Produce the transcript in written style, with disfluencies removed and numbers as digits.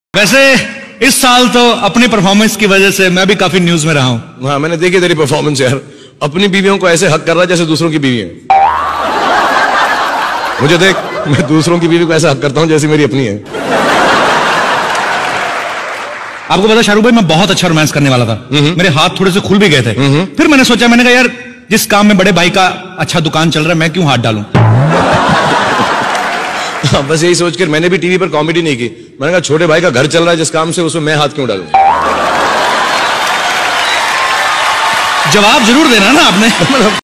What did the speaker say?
वैसे इस साल तो अपनी परफॉर्मेंस की वजह से मैं भी काफी न्यूज में रहा हूं। हाँ, मैंने देखी तेरी परफॉर्मेंस यार। अपनी बीवियों को ऐसे हक कर रहा है जैसे दूसरों की बीवी है। मुझे देख, मैं दूसरों की बीवी को ऐसा हक करता हूं जैसे मेरी अपनी है। आपको पता शाहरुख भाई, मैं बहुत अच्छा रोमांस करने वाला था। मेरे हाथ थोड़े से खुल भी गए थे। फिर मैंने सोचा, मैंने कहा यार, जिस काम में बड़े भाई का अच्छा दुकान चल रहा है, मैं क्यों हाथ डालूं। हाँ, बस यही सोचकर मैंने भी टीवी पर कॉमेडी नहीं की। मैंने कहा छोटे भाई का घर चल रहा है जिस काम से, उसमें मैं हाथ क्यों डालूं। जवाब जरूर देना ना आपने।